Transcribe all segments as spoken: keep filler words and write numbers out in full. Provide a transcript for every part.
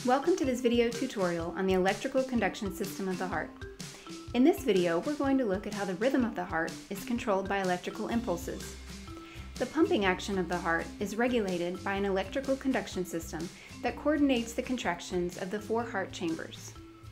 Welcome to this video tutorial on the electrical conduction system of the heart. In this video, we're going to look at how the rhythm of the heart is controlled by electrical impulses. The pumping action of the heart is regulated by an electrical conduction system that coordinates the contractions of the four heart chambers.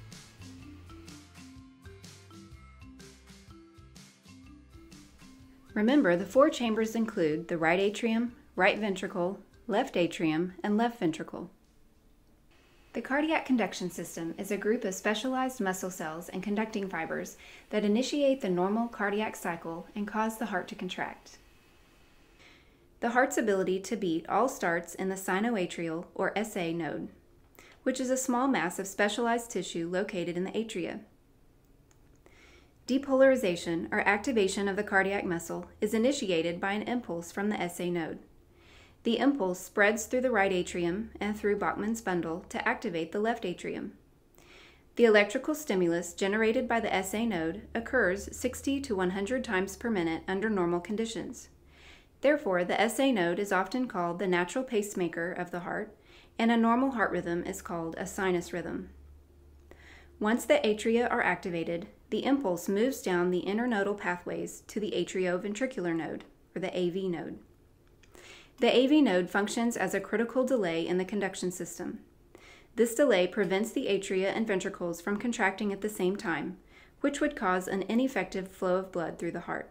Remember, the four chambers include the right atrium, right ventricle, left atrium, and left ventricle. The cardiac conduction system is a group of specialized muscle cells and conducting fibers that initiate the normal cardiac cycle and cause the heart to contract. The heart's ability to beat all starts in the sinoatrial or S A node, which is a small mass of specialized tissue located in the atria. Depolarization, or activation of the cardiac muscle, is initiated by an impulse from the S A node. The impulse spreads through the right atrium and through Bachmann's bundle to activate the left atrium. The electrical stimulus generated by the S A node occurs sixty to one hundred times per minute under normal conditions. Therefore, the S A node is often called the natural pacemaker of the heart, and a normal heart rhythm is called a sinus rhythm. Once the atria are activated, the impulse moves down the internodal pathways to the atrioventricular node, or the A V node. The A V node functions as a critical delay in the conduction system. This delay prevents the atria and ventricles from contracting at the same time, which would cause an ineffective flow of blood through the heart.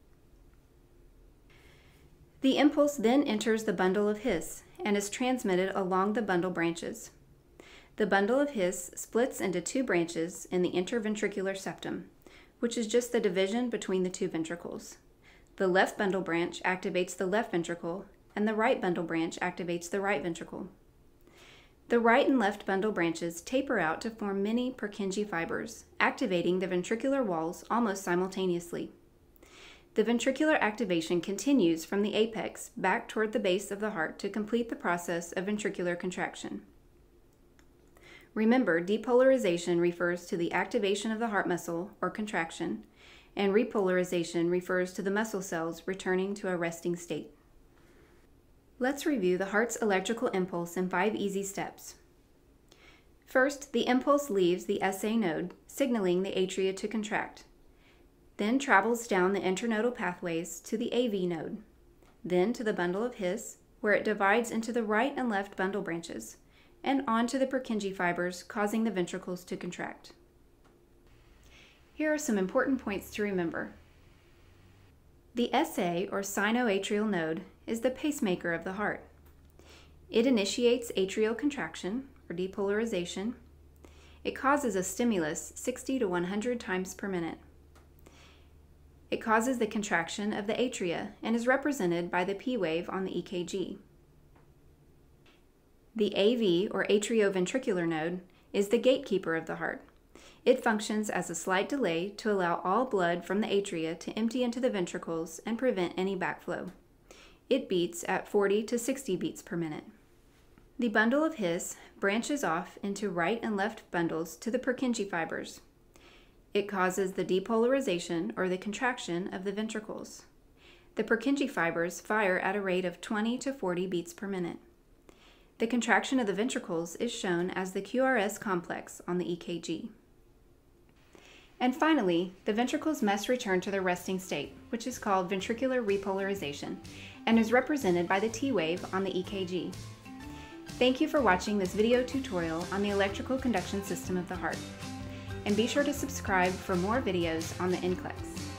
The impulse then enters the bundle of His and is transmitted along the bundle branches. The bundle of His splits into two branches in the interventricular septum, which is just the division between the two ventricles. The left bundle branch activates the left ventricle, and the right bundle branch activates the right ventricle. The right and left bundle branches taper out to form many Purkinje fibers, activating the ventricular walls almost simultaneously. The ventricular activation continues from the apex back toward the base of the heart to complete the process of ventricular contraction. Remember, depolarization refers to the activation of the heart muscle, or contraction, and repolarization refers to the muscle cells returning to a resting state. Let's review the heart's electrical impulse in five easy steps. First, the impulse leaves the S A node, signaling the atria to contract, then travels down the internodal pathways to the A V node, then to the bundle of His, where it divides into the right and left bundle branches, and onto the Purkinje fibers, causing the ventricles to contract. Here are some important points to remember. The S A, or sinoatrial node, is the pacemaker of the heart. It initiates atrial contraction, or depolarization. It causes a stimulus sixty to one hundred times per minute. It causes the contraction of the atria and is represented by the P wave on the E K G. The A V, or atrioventricular node, is the gatekeeper of the heart. It functions as a slight delay to allow all blood from the atria to empty into the ventricles and prevent any backflow. It beats at forty to sixty beats per minute. The bundle of His branches off into right and left bundles to the Purkinje fibers. It causes the depolarization, or the contraction, of the ventricles. The Purkinje fibers fire at a rate of twenty to forty beats per minute. The contraction of the ventricles is shown as the Q R S complex on the E K G. And finally, the ventricles must return to their resting state, which is called ventricular repolarization, and is represented by the T wave on the E K G. Thank you for watching this video tutorial on the electrical conduction system of the heart. And be sure to subscribe for more videos on the N C L E X.